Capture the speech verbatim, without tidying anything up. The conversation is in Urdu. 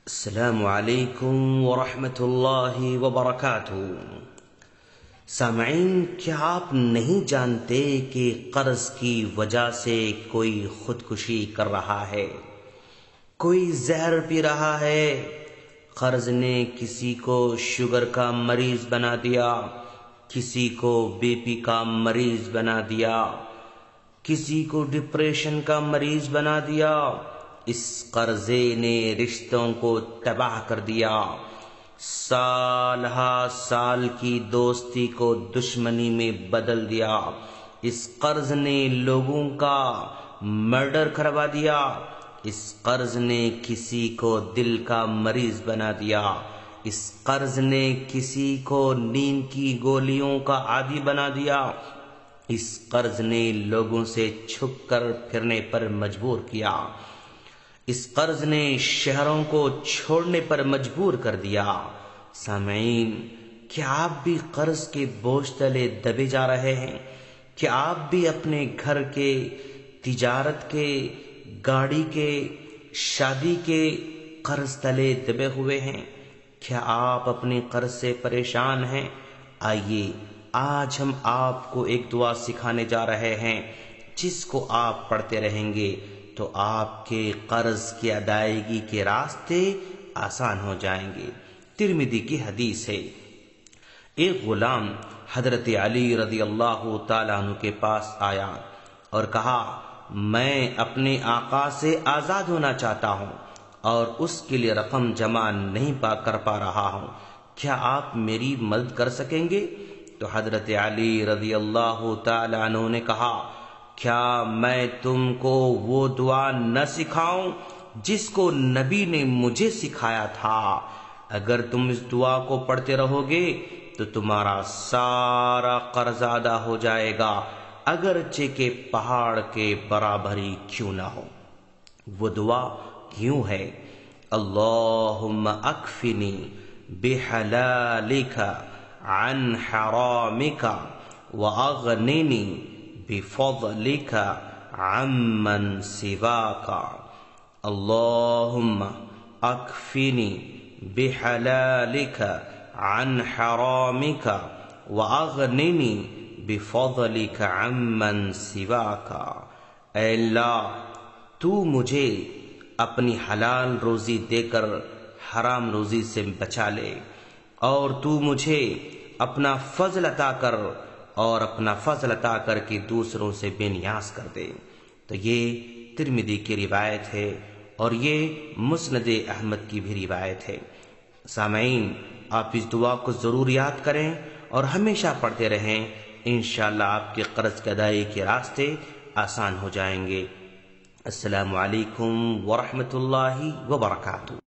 السلام علیکم ورحمۃ اللہ وبرکاتہ۔ سامعین، کیا آپ نہیں جانتے کہ قرض کی وجہ سے کوئی خودکشی کر رہا ہے، کوئی زہر پی رہا ہے؟ قرض نے کسی کو شوگر کا مریض بنا دیا، کسی کو بی پی کا مریض بنا دیا، کسی کو ڈپریشن کا مریض بنا دیا۔ اس قرضے نے رشتوں کو تباہ کر دیا، سال ہا سال کی دوستی کو دشمنی میں بدل دیا۔ اس قرض نے لوگوں کا مرڈر کروا دیا، اس قرض نے کسی کو دل کا مریض بنا دیا، اس قرض نے کسی کو نیند کی گولیوں کا عادی بنا دیا، اس قرض نے لوگوں سے چھپ کر پھرنے پر مجبور کیا، اس قرض نے شہروں کو چھوڑنے پر مجبور کر دیا۔ سامعین، کیا آپ بھی قرض کے بوجھ تلے دبے جا رہے ہیں؟ کیا آپ بھی اپنے گھر کے، تجارت کے، گاڑی کے، شادی کے قرض تلے دبے ہوئے ہیں؟ کیا آپ اپنے قرض سے پریشان ہیں؟ آئیے آج ہم آپ کو ایک دعا سکھانے جا رہے ہیں، جس کو آپ پڑھتے رہیں گے تو آپ کے قرض کی ادائیگی کے راستے آسان ہو جائیں گے۔ ترمذی کی حدیث ہے، ایک غلام حضرت علی رضی اللہ تعالیٰ عنہ کے پاس آیا اور کہا، میں اپنے آقا سے آزاد ہونا چاہتا ہوں اور اس کے لیے رقم جمع نہیں پا کر پا رہا ہوں، کیا آپ میری مدد کر سکیں گے؟ تو حضرت علی رضی اللہ تعالیٰ عنہ نے کہا، کیا میں تم کو وہ دعا نہ سکھاؤں جس کو نبی نے مجھے سکھایا تھا؟ اگر تم اس دعا کو پڑھتے رہو گے تو تمہارا سارا قرض ادا ہو جائے گا، اگرچہ کہ پہاڑ کے برابر ہی کیوں نہ ہو۔ وہ دعا کیوں ہے؟ اللہم اکفنی بحلالک عن حرامک واغننی بفضلک عمن سواک۔ اللہم اکفنی بحلالک عن حرامک واغننی بفضلک عمن سواک۔ اے اللہ، تو مجھے اپنی حلال روزی دے کر حرام روزی سے بچا لے، اور تو مجھے اپنا فضل عطا کر اور اپنا فضل عطا کر کے دوسروں سے بے نیاز کر دے۔ تو یہ ترمذی کی روایت ہے اور یہ مسند احمد کی بھی روایت ہے۔ سامعین، آپ اس دعا کو ضرور یاد کریں اور ہمیشہ پڑھتے رہیں، انشاءاللہ آپ کے قرض کی ادائیگی کے راستے آسان ہو جائیں گے۔ السلام علیکم ورحمۃ اللہ وبرکاتہ۔